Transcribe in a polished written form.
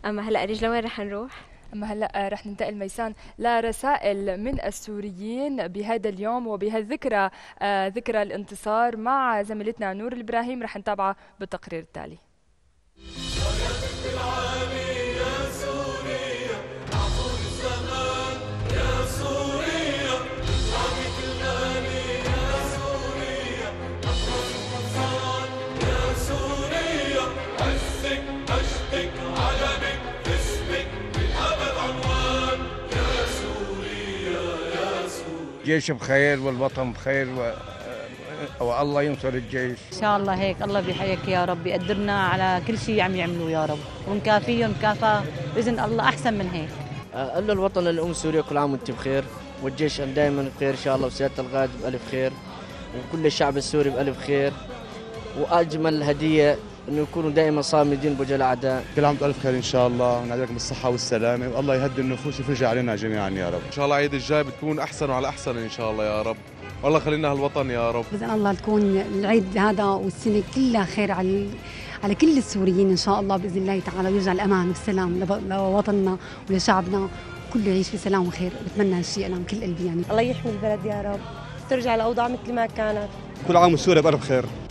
أما هلأ رجلة وين رح نروح؟ أما هلأ رح ننتقل ميسان لرسائل من السوريين بهذا اليوم وبهالذكرى، ذكرى الانتصار مع زميلتنا نور الإبراهيم. رح نتابعها بالتقرير التالي. الجيش بخير والوطن بخير والله ينصر الجيش إن شاء الله. هيك الله بيحييك يا رب، يقدرنا على كل شيء عم يعملوه يا رب، ونكافيهم مكافأة بإذن الله أحسن من هيك. قال له الوطن الأم سوريا كل عام وأنت بخير، والجيش دائما بخير إن شاء الله، وسيادة القائد بألف خير، وكل الشعب السوري بألف خير. وأجمل هدية إنه يكونوا دائما صامدين بوجه الأعداء. كل عام بألف خير إن شاء الله، ونعطيكم بالصحة والسلامة، والله يهدي النفوس ويفرج علينا جميعا يا رب. إن شاء الله العيد الجاي بتكون أحسن وعلى أحسن إن شاء الله يا رب، والله خلينا هالوطن يا رب. بإذن الله تكون العيد هذا والسنة كلها خير على كل السوريين إن شاء الله بإذن الله تعالى، ويرجع الأمان والسلام لوطننا ولشعبنا، كله يعيش في سلام وخير. بتمنى هالشيء أنا من كل قلبي يعني. الله يحمي البلد يا رب، ترجع الأوضاع مثل ما كانت. كل عام وسوريا بألف خير.